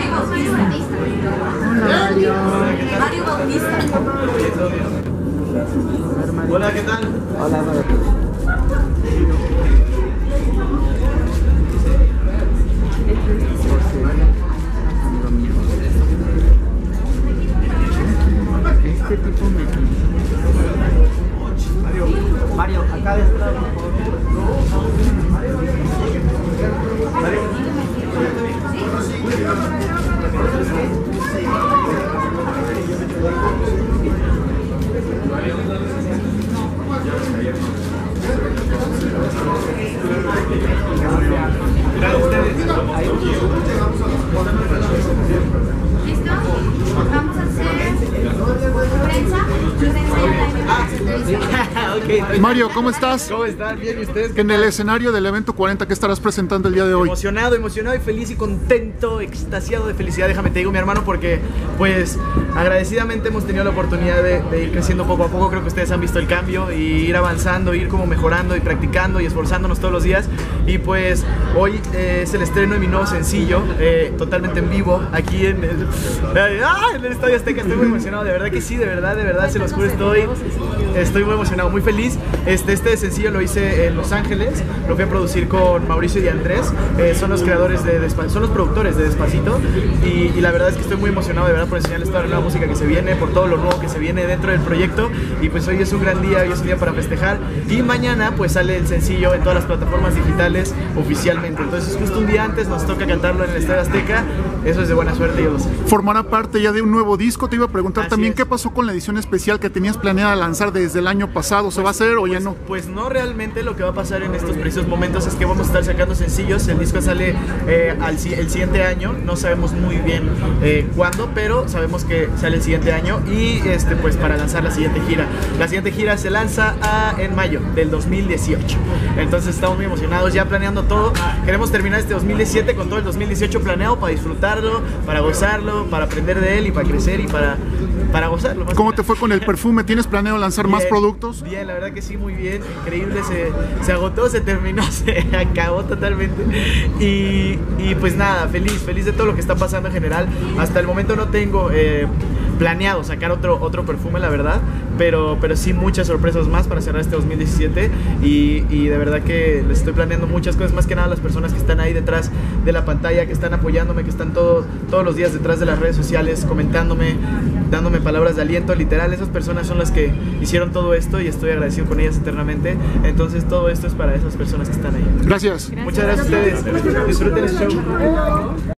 Mario Bautista. Hola, Mario. Mario Bautista. Hola, ¿qué tal? Hola, Mario. Este tipo me... Mario, acá de este lado, por favor. Gracias a ustedes. ¿Listo? Vamos a hacer prensa. Okay. Mario, ¿cómo estás? ¿Cómo están? Bien, ¿y ustedes? En el escenario del evento 40, ¿qué estarás presentando el día de hoy? Emocionado y feliz y contento, extasiado de felicidad, déjame te digo, mi hermano, porque pues agradecidamente hemos tenido la oportunidad de ir creciendo poco a poco. Creo que ustedes han visto el cambio y ir avanzando, ir como mejorando y practicando y esforzándonos todos los días. Y pues hoy es el estreno de mi nuevo sencillo, totalmente en vivo, aquí en el Estadio Azteca. Estoy muy emocionado, de verdad que sí, de verdad, se los juro, estoy muy emocionado, muy feliz. Este sencillo lo hice en Los Ángeles, lo fui a producir con Mauricio y Andrés, son los creadores son los productores de Despacito, y la verdad es que estoy muy emocionado de verdad por enseñarles toda la nueva música que se viene, por todo lo nuevo que se viene dentro del proyecto. Y pues hoy es un gran día, hoy es un día para festejar, y mañana pues sale el sencillo en todas las plataformas digitales oficialmente. Entonces justo un día antes nos toca cantarlo en el Estadio Azteca, eso es de buena suerte, yo lo sé. Formará parte ya de un nuevo disco. Te iba a preguntar Así también es. qué pasó con la edición especial que tenías planeada lanzar desde el año pasado. ¿Se va a hacer o ya no? Pues no, realmente lo que va a pasar en estos precisos momentos es que vamos a estar sacando sencillos. El disco sale el siguiente año, no sabemos muy bien cuándo, pero sabemos que sale el siguiente año, y pues para lanzar la siguiente gira. La siguiente gira se lanza en mayo del 2018. Entonces estamos muy emocionados, ya planeando todo. Queremos terminar este 2017 con todo el 2018 planeado para disfrutarlo, para gozarlo, para aprender de él y para crecer y para gozarlo. ¿Cómo te fue con el perfume? ¿Tienes planeado lanzar más productos? Bien, la verdad que sí, muy bien, increíble, se agotó, se terminó, se acabó totalmente. Y pues nada, feliz de todo lo que está pasando en general. Hasta el momento no tengo planeado sacar otro perfume, la verdad, pero sí muchas sorpresas más para cerrar este 2017, y de verdad que les estoy planeando muchas cosas, más que nada las personas que están ahí detrás de la pantalla, que están apoyándome, que están todos los días detrás de las redes sociales, comentándome, dándome palabras de aliento, literal. Esas personas son las que hicieron todo esto y estoy agradecido con ellas eternamente. Entonces todo esto es para esas personas que están ahí. Gracias. Muchas gracias a ustedes, disfruten el show.